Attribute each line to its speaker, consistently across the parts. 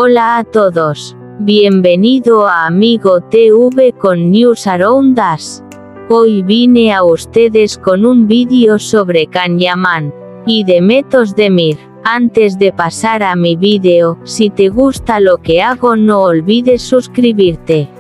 Speaker 1: Hola a todos. Bienvenido a Amigo TV con News Around Us. Hoy vine a ustedes con un vídeo sobre Can Yaman y Demet Özdemir. Antes de pasar a mi vídeo, si te gusta lo que hago no olvides suscribirte.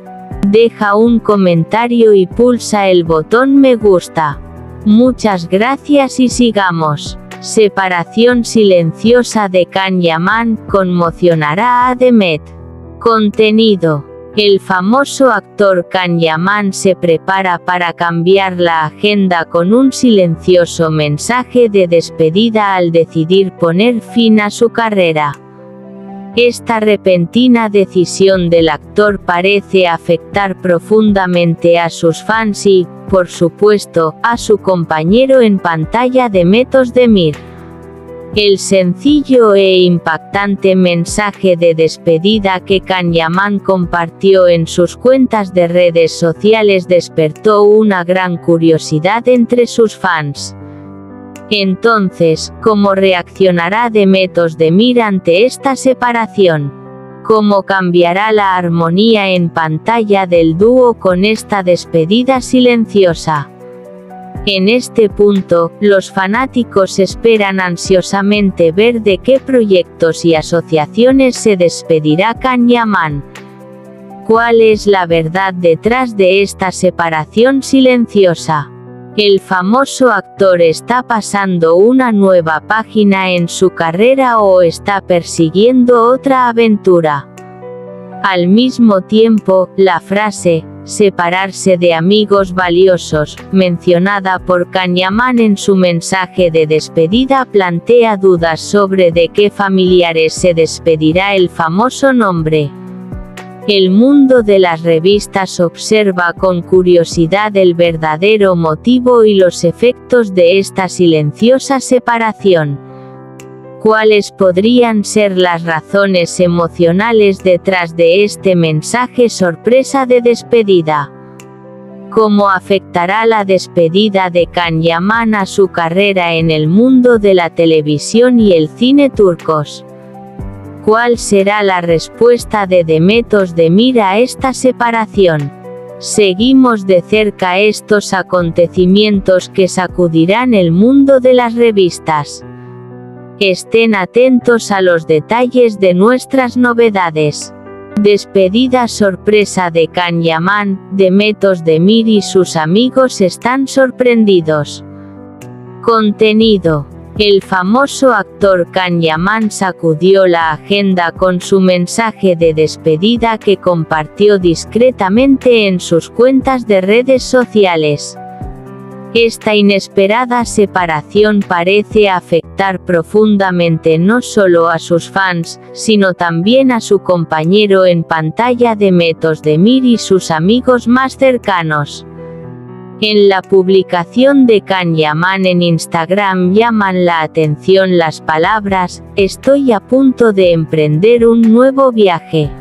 Speaker 1: Deja un comentario y pulsa el botón me gusta. Muchas gracias y sigamos. Separación silenciosa de Can Yaman conmocionará a Demet. Contenido. El famoso actor Can Yaman se prepara para cambiar la agenda con un silencioso mensaje de despedida al decidir poner fin a su carrera. Esta repentina decisión del actor parece afectar profundamente a sus fans y, por supuesto, a su compañero en pantalla Demet Özdemir. El sencillo e impactante mensaje de despedida que Can Yaman compartió en sus cuentas de redes sociales despertó una gran curiosidad entre sus fans. Entonces, ¿cómo reaccionará Demet Özdemir ante esta separación? ¿Cómo cambiará la armonía en pantalla del dúo con esta despedida silenciosa? En este punto, los fanáticos esperan ansiosamente ver de qué proyectos y asociaciones se despedirá Can Yaman. ¿Cuál es la verdad detrás de esta separación silenciosa? ¿El famoso actor está pasando una nueva página en su carrera o está persiguiendo otra aventura? Al mismo tiempo, la frase «separarse de amigos valiosos», mencionada por Can Yaman en su mensaje de despedida plantea dudas sobre de qué familiares se despedirá el famoso nombre. El mundo de las revistas observa con curiosidad el verdadero motivo y los efectos de esta silenciosa separación. ¿Cuáles podrían ser las razones emocionales detrás de este mensaje sorpresa de despedida? ¿Cómo afectará la despedida de Can Yaman a su carrera en el mundo de la televisión y el cine turcos? ¿Cuál será la respuesta de Demet Özdemir a esta separación? Seguimos de cerca estos acontecimientos que sacudirán el mundo de las revistas. Estén atentos a los detalles de nuestras novedades. Despedida sorpresa de Can Yaman, Demet Özdemir y sus amigos están sorprendidos. Contenido. El famoso actor Can Yaman sacudió la agenda con su mensaje de despedida que compartió discretamente en sus cuentas de redes sociales. Esta inesperada separación parece afectar profundamente no solo a sus fans, sino también a su compañero en pantalla Demet Özdemir y sus amigos más cercanos. En la publicación de Can Yaman en Instagram llaman la atención las palabras «Estoy a punto de emprender un nuevo viaje.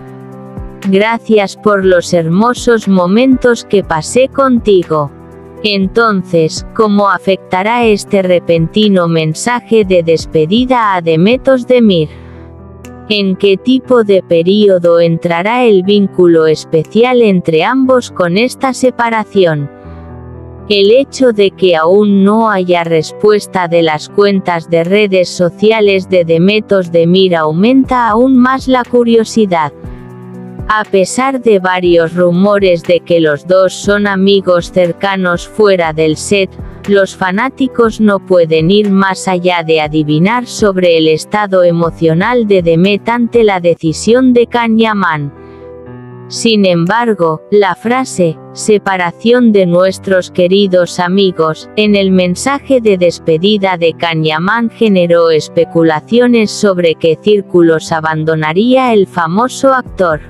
Speaker 1: Gracias por los hermosos momentos que pasé contigo». Entonces, ¿cómo afectará este repentino mensaje de despedida a Demet Özdemir? ¿En qué tipo de período entrará el vínculo especial entre ambos con esta separación? El hecho de que aún no haya respuesta de las cuentas de redes sociales de Demet Özdemir aumenta aún más la curiosidad. A pesar de varios rumores de que los dos son amigos cercanos fuera del set, los fanáticos no pueden ir más allá de adivinar sobre el estado emocional de Demet ante la decisión de Can Yaman. Sin embargo, la frase «separación de nuestros queridos amigos» en el mensaje de despedida de Can Yaman generó especulaciones sobre qué círculos abandonaría el famoso actor.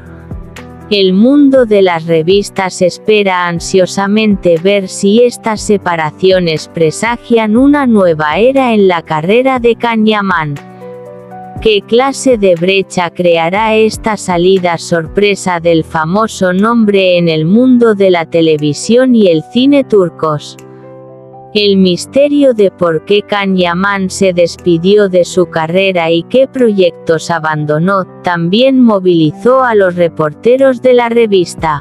Speaker 1: El mundo de las revistas espera ansiosamente ver si estas separaciones presagian una nueva era en la carrera de Can Yaman. ¿Qué clase de brecha creará esta salida sorpresa del famoso nombre en el mundo de la televisión y el cine turcos? El misterio de por qué Can Yaman se despidió de su carrera y qué proyectos abandonó, también movilizó a los reporteros de la revista.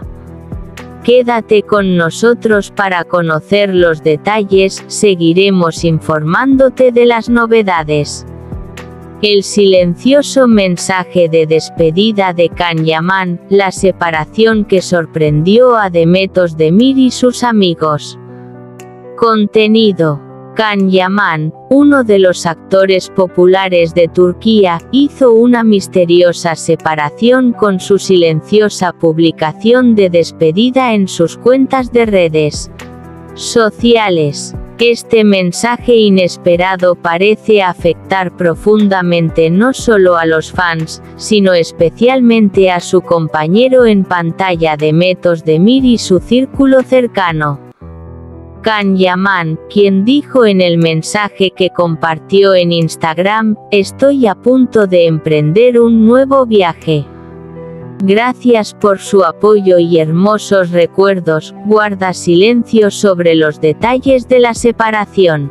Speaker 1: Quédate con nosotros para conocer los detalles, seguiremos informándote de las novedades. El silencioso mensaje de despedida de Can Yaman, la separación que sorprendió a Demet Özdemir y sus amigos. Contenido. Can Yaman, uno de los actores populares de Turquía, hizo una misteriosa separación con su silenciosa publicación de despedida en sus cuentas de redes sociales. Este mensaje inesperado parece afectar profundamente no solo a los fans, sino especialmente a su compañero en pantalla Demet Özdemir y su círculo cercano. Can Yaman, quien dijo en el mensaje que compartió en Instagram: "Estoy a punto de emprender un nuevo viaje. Gracias por su apoyo y hermosos recuerdos", guarda silencio sobre los detalles de la separación.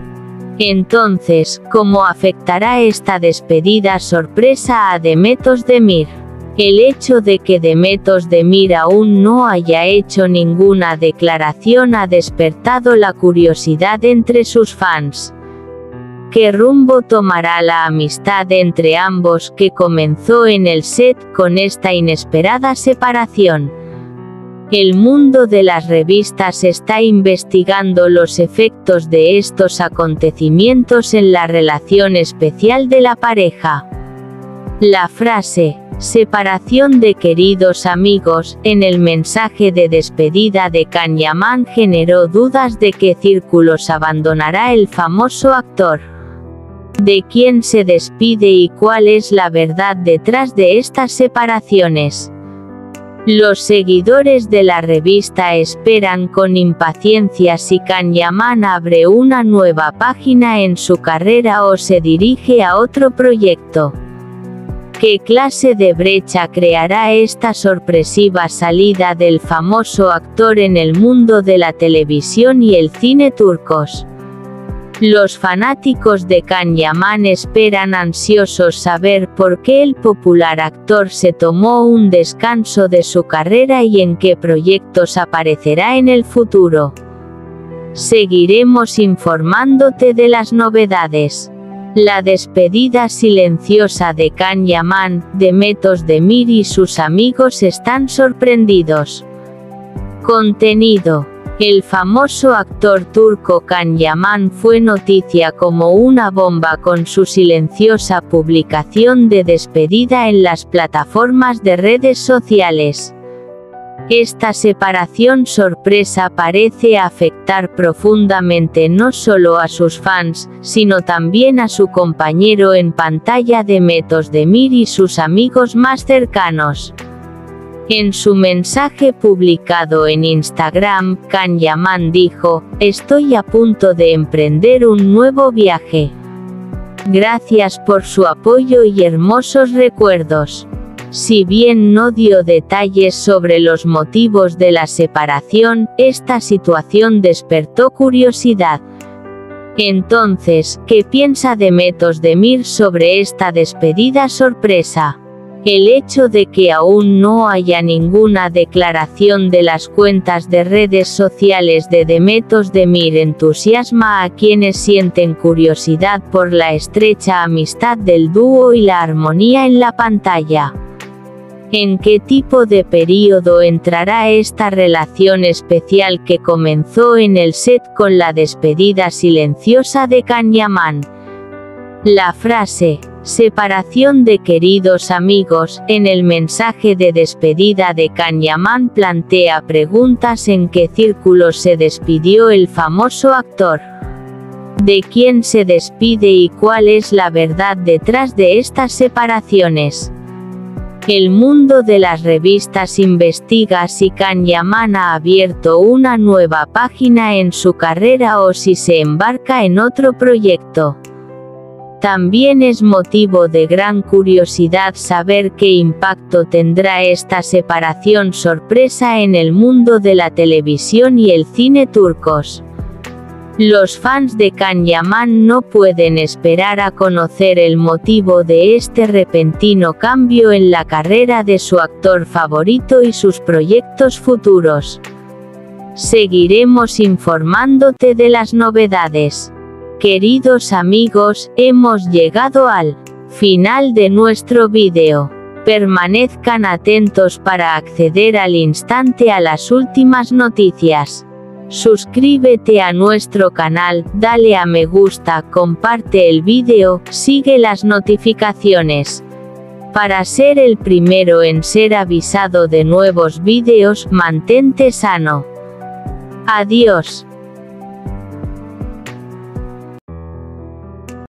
Speaker 1: Entonces, ¿cómo afectará esta despedida sorpresa a Demet Özdemir? El hecho de que Demet Özdemir aún no haya hecho ninguna declaración ha despertado la curiosidad entre sus fans. ¿Qué rumbo tomará la amistad entre ambos que comenzó en el set con esta inesperada separación? El mundo de las revistas está investigando los efectos de estos acontecimientos en la relación especial de la pareja. La frase "separación de queridos amigos" en el mensaje de despedida de Can Yaman generó dudas de qué círculos abandonará el famoso actor. ¿De quién se despide y cuál es la verdad detrás de estas separaciones? Los seguidores de la revista esperan con impaciencia si Can Yaman abre una nueva página en su carrera o se dirige a otro proyecto. ¿Qué clase de brecha creará esta sorpresiva salida del famoso actor en el mundo de la televisión y el cine turcos? Los fanáticos de Can Yaman esperan ansiosos saber por qué el popular actor se tomó un descanso de su carrera y en qué proyectos aparecerá en el futuro. Seguiremos informándote de las novedades. La despedida silenciosa de Can Yaman, Demet Özdemir y sus amigos están sorprendidos. Contenido. El famoso actor turco Can Yaman fue noticia como una bomba con su silenciosa publicación de despedida en las plataformas de redes sociales. Esta separación sorpresa parece afectar profundamente no solo a sus fans, sino también a su compañero en pantalla Demet Özdemir y sus amigos más cercanos. En su mensaje publicado en Instagram, Can Yaman dijo: "Estoy a punto de emprender un nuevo viaje. Gracias por su apoyo y hermosos recuerdos". Si bien no dio detalles sobre los motivos de la separación, esta situación despertó curiosidad. Entonces, ¿qué piensa Demet Özdemir sobre esta despedida sorpresa? El hecho de que aún no haya ninguna declaración de las cuentas de redes sociales de Demet Özdemir entusiasma a quienes sienten curiosidad por la estrecha amistad del dúo y la armonía en la pantalla. ¿En qué tipo de período entrará esta relación especial que comenzó en el set con la despedida silenciosa de Can Yaman? La frase "separación de queridos amigos" en el mensaje de despedida de Can Yaman plantea preguntas: ¿en qué círculo se despidió el famoso actor? ¿De quién se despide y cuál es la verdad detrás de estas separaciones? El mundo de las revistas investiga si Can Yaman ha abierto una nueva página en su carrera o si se embarca en otro proyecto. También es motivo de gran curiosidad saber qué impacto tendrá esta separación sorpresa en el mundo de la televisión y el cine turcos. Los fans de Can Yaman no pueden esperar a conocer el motivo de este repentino cambio en la carrera de su actor favorito y sus proyectos futuros. Seguiremos informándote de las novedades. Queridos amigos, hemos llegado al final de nuestro vídeo. Permanezcan atentos para acceder al instante a las últimas noticias. Suscríbete a nuestro canal, dale a me gusta, comparte el vídeo, sigue las notificaciones. Para ser el primero en ser avisado de nuevos vídeos, mantente sano. Adiós.